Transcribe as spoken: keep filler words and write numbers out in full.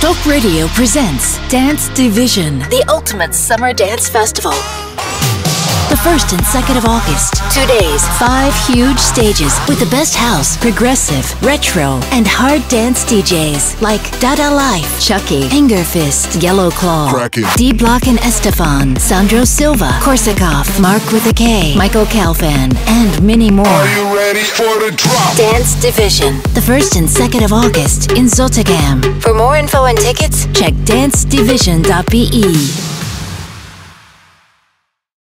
Top Radio presents Dance Division, the ultimate summer dance festival. The first and second of August. Two days, five huge stages with the best house, progressive, retro, and hard dance D Js like Dada Life, Chucky, Fingerfist, Yellow Claw, Cracking, D Block and Estefan, Sandro Silva, Korsakov, Mark with a K, Michael Calfan, and many more. Are you ready for the drop? Dance Division, the first and second of August in Zottegem. For more info and tickets, check dance division dot b e.